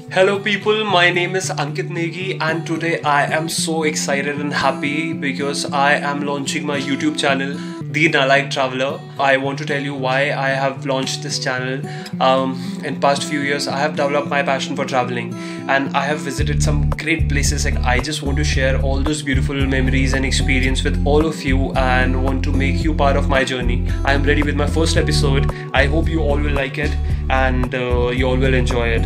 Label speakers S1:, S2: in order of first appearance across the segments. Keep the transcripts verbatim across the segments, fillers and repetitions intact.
S1: Hello people, my name is Ankit Negi and today I am so excited and happy because I am launching my YouTube channel, The Nalayak Traveler. I want to tell you why I have launched this channel. Um, in past few years I have developed my passion for traveling and I have visited some great places. Like I just want to share all those beautiful memories and experience with all of you and want to make you part of my journey. I am ready with my first episode. I hope you all will like it and uh, you all will enjoy it.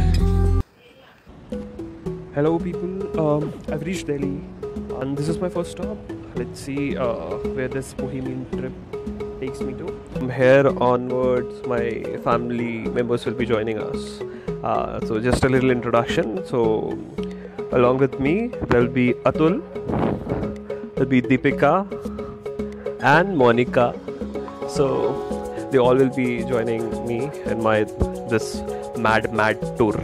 S1: Hello people, um, I've reached Delhi and this is my first stop. Let's see uh, where this bohemian trip takes me to. From here onwards my family members will be joining us. Uh, so just a little introduction. So along with me there will be Atul, there will be Deepika and Monica. So they all will be joining me in my this mad mad tour.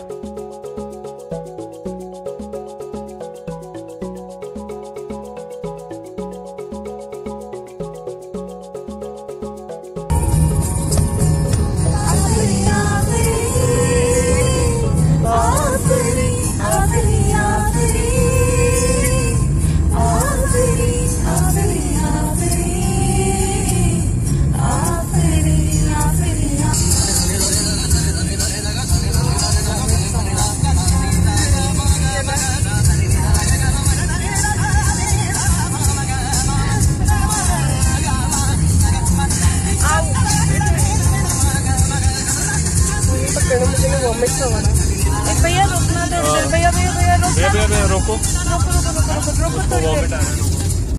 S2: भैया रुकना दे भैया भैया भैया
S1: भैया भैया भैया रोको
S2: रोको रोको रोको रोको
S1: वॉमिट आ रहा है.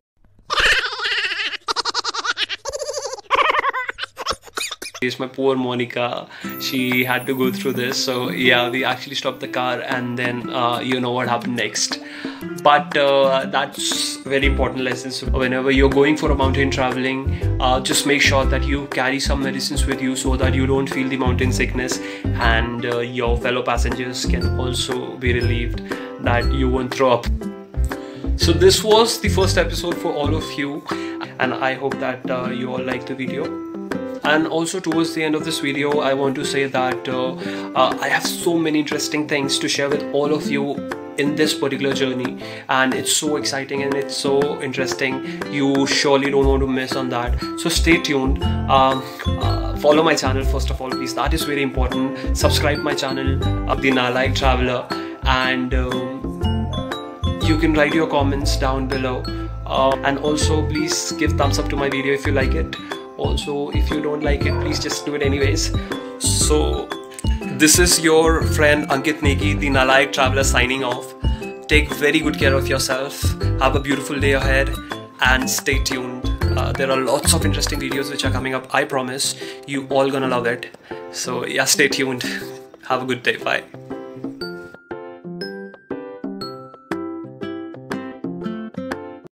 S1: It's my poor Monica. She had to go through this. So yeah, we actually stopped the car and then uh, you know what happened next. But uh, that's very important lesson. So whenever you're going for a mountain traveling, uh, just make sure that you carry some medicines with you so that you don't feel the mountain sickness and uh, your fellow passengers can also be relieved that you won't throw up. So this was the first episode for all of you and I hope that uh, you all liked the video. And also towards the end of this video I want to say that uh, uh, I have so many interesting things to share with all of you in this particular journey and it's so exciting and it's so interesting. You surely don't want to miss on that, so stay tuned. Um, uh, follow my channel first of all please, that is very important. Subscribe my channel, uh, The Nalayak Traveler, and um, you can write your comments down below uh, and also please give thumbs up to my video if you like it. Also, if you don't like it, please just do it anyways. So, this is your friend Ankit Negi, the Nalayak Traveler, signing off. Take very good care of yourself. Have a beautiful day ahead and stay tuned. Uh, there are lots of interesting videos which are coming up. I promise you all gonna love it. So yeah, stay tuned. Have a good day. Bye.